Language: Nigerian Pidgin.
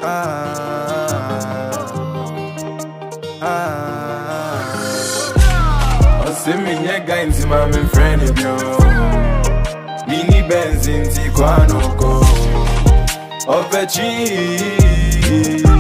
Ose mi nyega inti mami friend yo. Mini benz inti kwa noko. Opechi